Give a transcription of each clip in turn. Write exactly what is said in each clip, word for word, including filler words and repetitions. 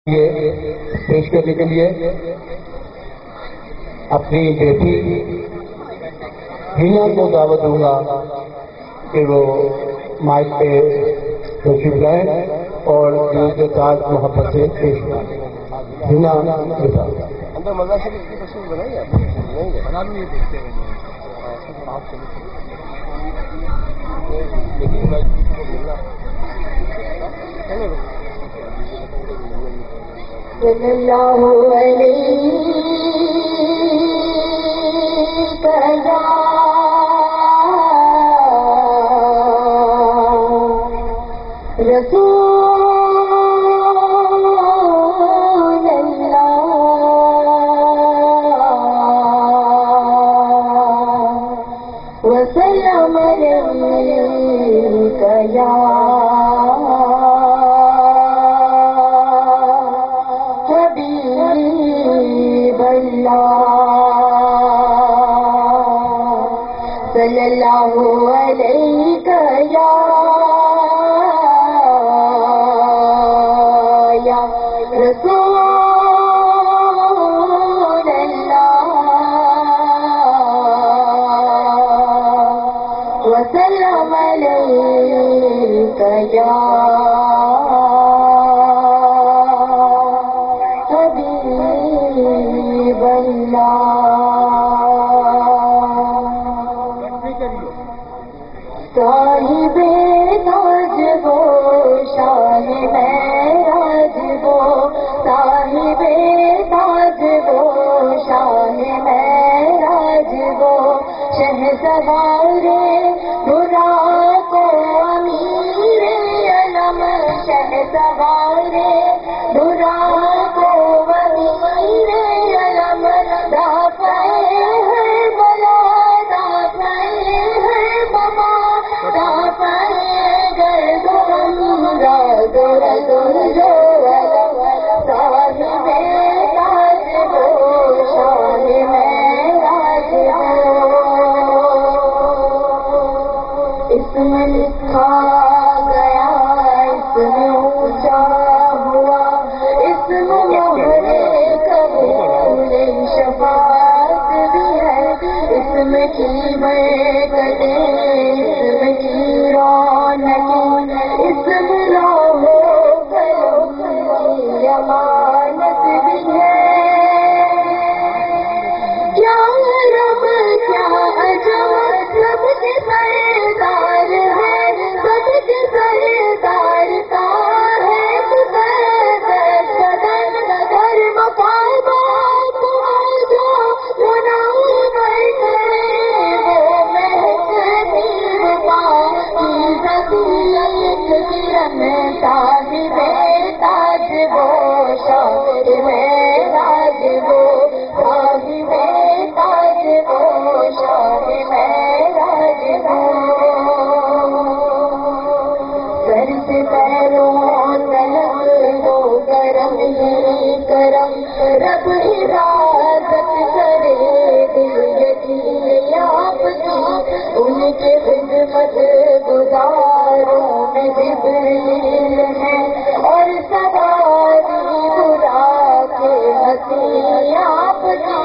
پیش کرنے کے لیے اپنی بیٹی ہینا کو دعوت دوں گا کہ وہ مائک پہ تشریف لائیں اور دل کے ساتھ محبت سے پیش کریں. ہینا اندر مزہ سے اس کی تصویر بنائی ہے بنا بھی دیکھتے ہیں صلی اللہ علیہ رسول اللہ وسلم علیک یا صلی اللہ علیہ یا رسول اللہ وسلم علیہ یا حبیب اللہ. صاحب تاج وہ شان معراج وہ صاحب تاج وہ شان معراج وہ شہسوار برا کو امیر علم شہسوار برا کو امیر علم دافع ہے بلا دافع ہے بابا اس میں لکھا گیا اس میں اونچا ہوا اس میں مہرے قبول شفاعت بھی ہے اس میں کی برکتیں اس میں کی رونقیں اس میں لوح قلم کی امانت بھی ہے. کیا رب کیا عجب سب کے سردار ہے سب کے سردار کا ہے مقدس بدن در مقامات آجا منام بیٹھے وہ مہکتی وفا کی زبیت کرم صاحب تاج وہ شان معراج وہ صاحب تاج وہ شان معراج وہ سر سے پیروں تلک وہ کرم ہی کرم رب حفاظت کرے دل یقین آپ کی ان کے خدمت گزاروں میں جبریل ہے اور سواری برا کے مسیح آپ کی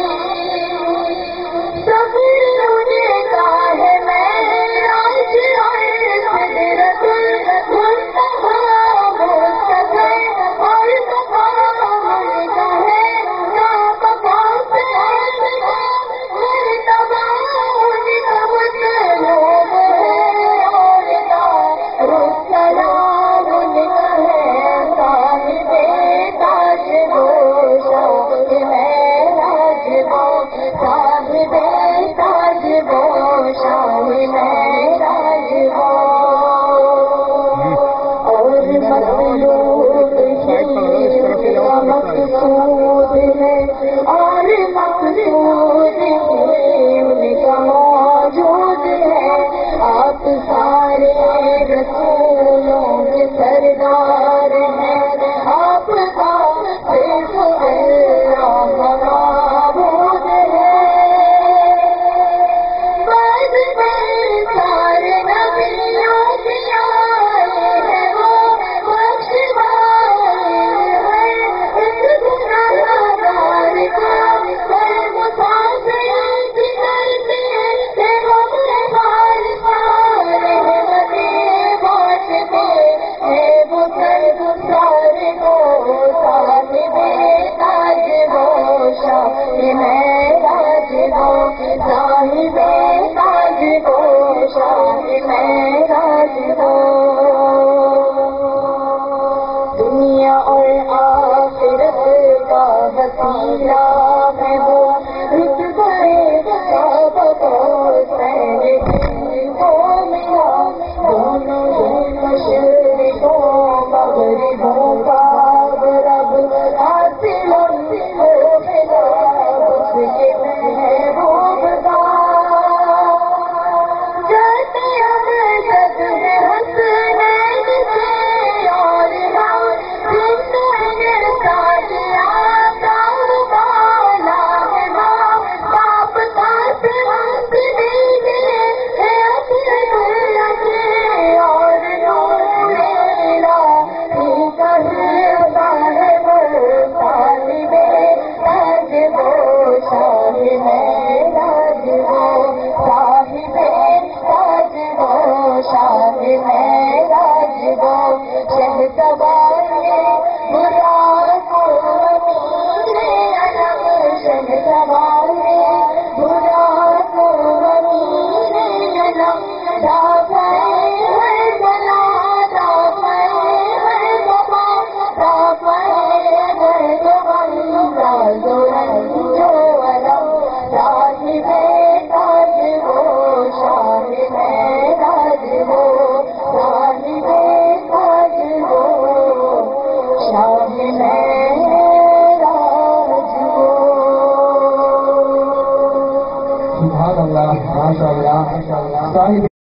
سب رونے کا ہے معراج اور سدرۃ المنتہی مستقر اور مقام کا ہے ناپاک سے مرتبہ ان کا مطلوب ہے میں راج گو صاحب تاج گو شاہ میں راج گو دنیا اور آخرت کا وسیلہ ہے وہ رتبے کا وہ ملا دونوں مشرقوں مغربوں کا رب حاصل ہو ملا اس کے محبوب کا جاتے ہم جگ حسنین سے اور ہم زندگی ساجیا کام والا ہے ماں باپ ساتھ ہم دینے ہے اپنے لگے اور نور میرا ہی کہتا ہے صاحب تاج وہ شاہ میں راج وہ صاحب تاج وہ شاہ میں راج وہ شہ سوار برا کو امیر علم شہ سوار برا کو امیر علم دافعے ہے بلا دافعے ہے بلا دافعے ہے غم راز و رنج و علم صاحب تاج وہ شاہ میں راج وہ صاحب تاج وہ شاہ میں راج وہ سبحان اللہ، ماشاء اللہ، صاحب